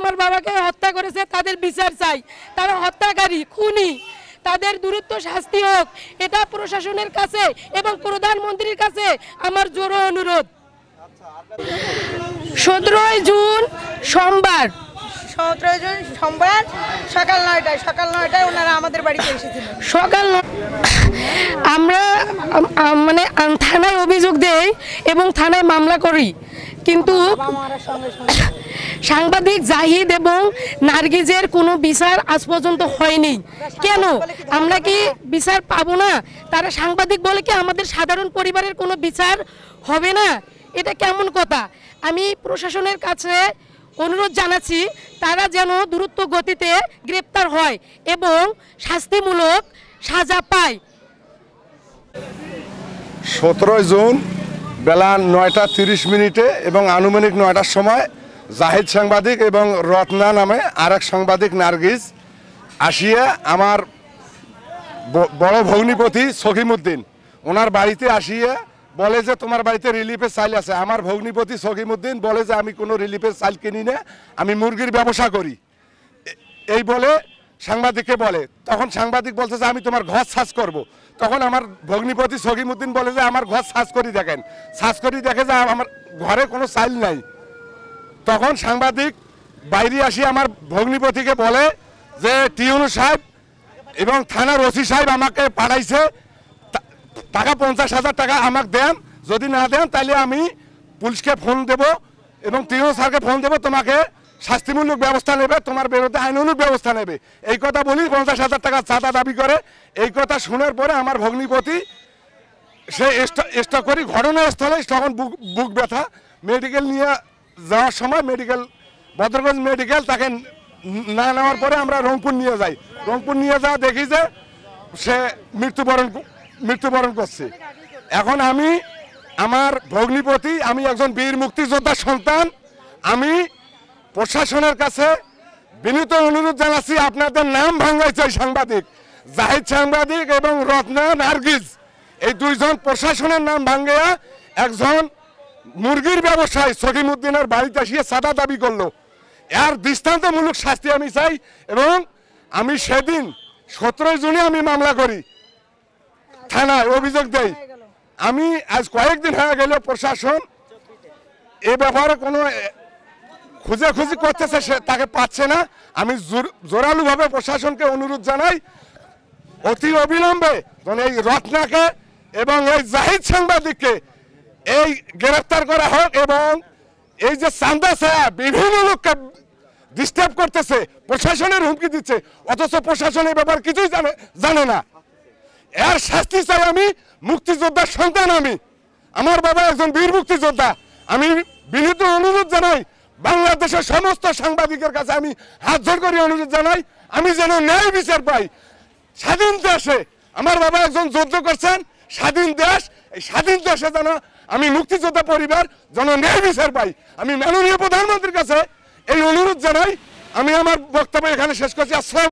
আমার বাবাকে হত্যা করেছে তাদের বিচার চাই। তারা হত্যাকারী, খুনি, তাদের দ্রুত শাস্তি হোক, এটা প্রশাসনের কাছে এবং প্রধানমন্ত্রীর কাছে আমার জোর অনুরোধ। 17 জুন সোমবার সকাল 9টায় ওনারা আমাদের বাড়িতে এসেছিলেন। সকাল আমরা মানে থানায় অভিযোগ দেই এবং থানায় মামলা করি, কিন্তু সাংবাদিক জাহিদ এবং নার্গিজের কোনো বিচার আজ পর্যন্ত হয়নি। কেন আমরা কি বিচার পাবো না? তারা সাংবাদিক বলে কি আমাদের সাধারণ পরিবারের কোনো বিচার হবে না? এটা কেমন কথা? আমি প্রশাসনের কাছে অনুরোধ জানাচ্ছি তারা যেন দ্রুত গতিতে গ্রেপ্তার হয় এবং শাস্তিমূলক সাজা পায়। 17 জুন বেলা 9:30 এবং আনুমানিক 9টার সময় জাহিদ সাংবাদিক এবং রত্না নামে আরেক সাংবাদিক নার্গিস আসিয়া আমার বড় ভগ্নিপতি সকিমুদ্দিন ওনার বাড়িতে আসিয়া বলে যে তোমার বাড়িতে রিলিফের চাল আছে। আমার ভগ্নিপতি সকিমুদ্দিন বলে যে আমি কোনো রিলিফের চাল কিনি না, আমি মুরগির ব্যবসা করি, এই বলে সাংবাদিককে বলে। তখন সাংবাদিক বলছে যে আমি তোমার ঘর সার্চ করব। তখন আমার ভগ্নিপতি সকিমুদ্দিন বলে যে আমার ঘর সার্চ করি দেখেন। সার্চ করি দেখে যে আমার ঘরে কোনো চাল নাই। তখন সাংবাদিক বাইরে আসি আমার ভগ্নিপতিকে বলে যে টিউনু সাহেব এবং থানার ওসি সাহেব আমাকে পাঠাইছে, টাকা 50,000 টাকা আমাকে দেন, যদি না দেন তাহলে আমি পুলিশকে ফোন দেব এবং টিউনু স্যারকে ফোন দেব, তোমাকে শাস্তিমূলক ব্যবস্থা নেবে, তোমার বিরুদ্ধে আইনানুগ ব্যবস্থা নেবে। এই কথা বলি 50,000 টাকা চাঁদা দাবি করে। এই কথা শোনার পরে আমার ভগ্নিপতি সে স্টক করি ঘটনাস্থলে তখন বুক ব্যথা, মেডিকেল নিয়ে যাওয়ার সময় ভদ্রগঞ্জ মেডিকেল তাকে না নেওয়ার পরে আমরা রংপুর নিয়ে যাই। রংপুর নিয়ে যাওয়া দেখি যে সে মৃত্যুবরণ করছে। এখন আমি আমার ভগ্নিপতি, আমি একজন বীর মুক্তিযোদ্ধার সন্তান, আমি প্রশাসনের কাছে বিনীত অনুরোধ জানাচ্ছি আপনাদের নাম ভাঙাইছে সাংবাদিক জাহিদ সাংবাদিক এবং রত্না নার্গিস, এই দুইজন প্রশাসনের নাম ভাঙ্গিয়া একজন মুরগির ব্যবসায়ী সকিমুদ্দিনের বাড়িতে আসিয়ে চাঁদা দাবি করলো। এর দৃষ্টান্তমূলক শাস্তি আমি চাই এবং আমি সেদিন 17 জুনে আমি মামলা করি, থানায় অভিযোগ দেই। আমি আজ কয়েকদিন হয়ে গেল প্রশাসন এ ব্যাপারে কোনো খুঁজি করতেছে, সে তাকে পাচ্ছে না। আমি জোরালোভাবে প্রশাসনকে অনুরোধ জানাই অতি অবিলম্বে এই রত্নাকে এবং এই জাহিদ সাংবাদিককে এই গ্রেফতার করা হোক এবং এই যে চান্দা ছায়া বিভিন্ন লোককে ডিস্টার্ব করতেছে, প্রশাসনের হুমকি দিচ্ছে, অথচ প্রশাসন এই ব্যাপার কিছুই জানে না। এর শাস্তি চাই আমি, মুক্তিযোদ্ধার সন্তান আমি, আমার বাবা একজন বীর মুক্তিযোদ্ধা। আমি বিনীত অনুরোধ জানাই বাংলাদেশের সমস্ত সাংবাদিকের কাছে, আমি হাত জোড় করে অনুরোধ জানাই আমি যেন ন্যায় বিচার পাই। স্বাধীন দেশে আমার বাবা একজন যুদ্ধ করছেন, স্বাধীন দেশ, এই স্বাধীন দেশে যেন আমি মুক্তিযোদ্ধা পরিবার যেন ন্যায় বিচার পাই। আমি মাননীয় প্রধানমন্ত্রীর কাছে এই অনুরোধ জানাই। আমি আমার বক্তব্য এখানে শেষ করছি। আসসালাম।